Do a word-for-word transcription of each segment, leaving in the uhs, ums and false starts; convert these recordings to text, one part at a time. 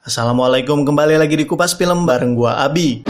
Assalamualaikum, kembali lagi di Kupas Film bareng gua Abi.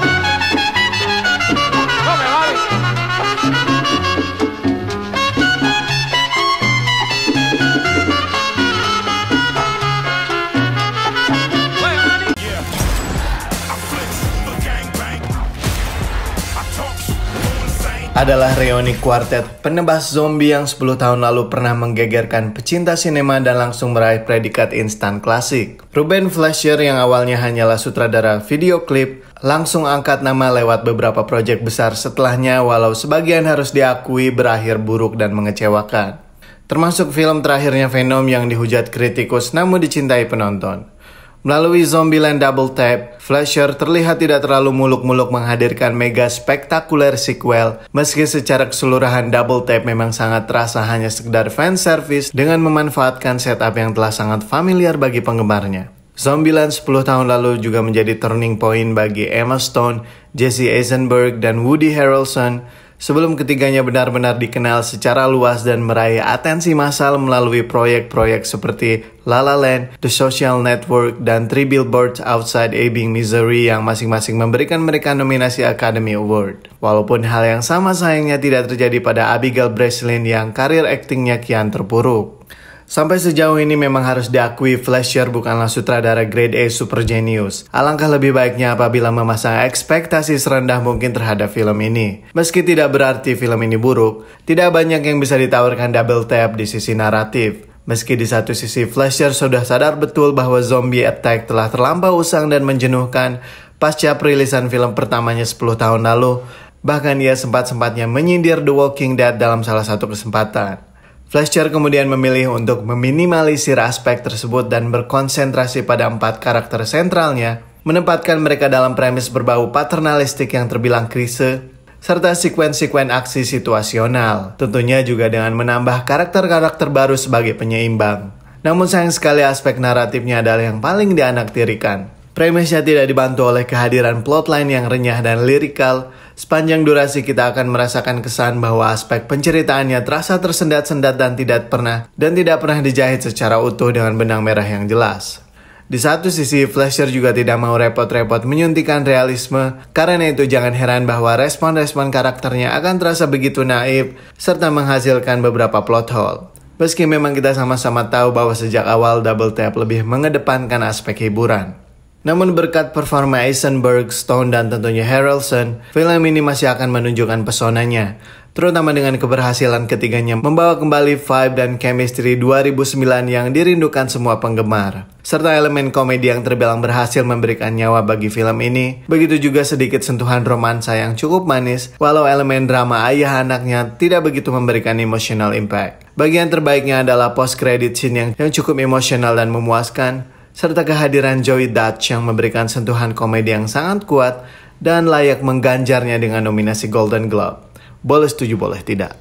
Adalah reuni kuartet penebas zombie yang sepuluh tahun lalu pernah menggegerkan pecinta sinema dan langsung meraih predikat instan klasik. Ruben Fleischer yang awalnya hanyalah sutradara video klip, langsung angkat nama lewat beberapa proyek besar setelahnya, walau sebagian harus diakui berakhir buruk dan mengecewakan. Termasuk film terakhirnya Venom yang dihujat kritikus namun dicintai penonton. Melalui Zombieland Double Tap, Fleischer terlihat tidak terlalu muluk-muluk menghadirkan mega spektakuler sequel, meski secara keseluruhan Double Tap memang sangat terasa hanya sekedar fan service dengan memanfaatkan setup yang telah sangat familiar bagi penggemarnya. Zombieland sepuluh tahun lalu juga menjadi turning point bagi Emma Stone, Jesse Eisenberg, dan Woody Harrelson, sebelum ketiganya benar-benar dikenal secara luas dan meraih atensi massal melalui proyek-proyek seperti La La Land, The Social Network, dan Three Billboards Outside Ebbing, Missouri yang masing-masing memberikan mereka nominasi Academy Award. Walaupun hal yang sama sayangnya tidak terjadi pada Abigail Breslin yang karir aktingnya kian terpuruk. Sampai sejauh ini memang harus diakui Fleischer bukanlah sutradara grade A super genius. Alangkah lebih baiknya apabila memasang ekspektasi serendah mungkin terhadap film ini. Meski tidak berarti film ini buruk, tidak banyak yang bisa ditawarkan Double Tap di sisi naratif. Meski di satu sisi Fleischer sudah sadar betul bahwa Zombie Attack telah terlampau usang dan menjenuhkan pasca perilisan film pertamanya sepuluh tahun lalu, bahkan ia sempat-sempatnya menyindir The Walking Dead dalam salah satu kesempatan. Fleischer kemudian memilih untuk meminimalisir aspek tersebut dan berkonsentrasi pada empat karakter sentralnya, menempatkan mereka dalam premis berbau paternalistik yang terbilang klise, serta sekuen-sekuen aksi situasional, tentunya juga dengan menambah karakter-karakter baru sebagai penyeimbang. Namun sayang sekali aspek naratifnya adalah yang paling dianaktirikan. Premisnya tidak dibantu oleh kehadiran plotline yang renyah dan lirikal. Sepanjang durasi kita akan merasakan kesan bahwa aspek penceritaannya terasa tersendat-sendat dan tidak pernah dan tidak pernah dijahit secara utuh dengan benang merah yang jelas. Di satu sisi, Fleischer juga tidak mau repot-repot menyuntikkan realisme, karena itu jangan heran bahwa respon-respon karakternya akan terasa begitu naif, serta menghasilkan beberapa plot hole. Meski memang kita sama-sama tahu bahwa sejak awal Double Tap lebih mengedepankan aspek hiburan. Namun berkat performa Eisenberg, Stone, dan tentunya Harrelson, film ini masih akan menunjukkan pesonanya, terutama dengan keberhasilan ketiganya membawa kembali vibe dan chemistry dua ribu sembilan yang dirindukan semua penggemar, serta elemen komedi yang terbilang berhasil memberikan nyawa bagi film ini. Begitu juga sedikit sentuhan romansa yang cukup manis, walau elemen drama ayah anaknya tidak begitu memberikan emotional impact. Bagian terbaiknya adalah post-credit scene yang, yang cukup emosional dan memuaskan, serta kehadiran Joey Dutch yang memberikan sentuhan komedi yang sangat kuat dan layak mengganjarnya dengan nominasi Golden Globe. Boleh setuju, boleh tidak.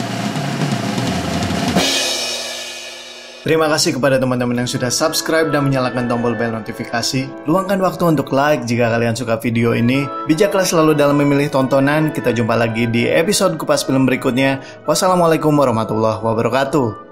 Terima kasih kepada teman-teman yang sudah subscribe dan menyalakan tombol bel notifikasi. Luangkan waktu untuk like jika kalian suka video ini. Bijaklah selalu dalam memilih tontonan. Kita jumpa lagi di episode Kupas Film berikutnya. Wassalamualaikum warahmatullahi wabarakatuh.